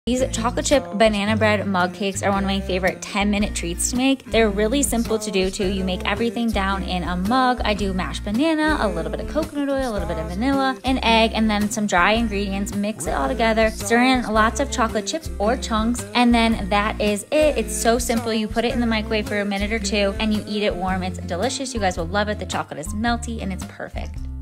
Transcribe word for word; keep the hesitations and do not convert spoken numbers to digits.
These chocolate chip banana bread mug cakes are one of my favorite ten minute treats to make. They're really simple to do too. You make everything down in a mug. I do mashed banana, a little bit of coconut oil, a little bit of vanilla, an egg, and then some dry ingredients. Mix it all together, stir in lots of chocolate chips or chunks, and then that is it. It's so simple. You put it in the microwave for a minute or two and you eat it warm. It's delicious. You guys will love it. The chocolate is melty and it's perfect.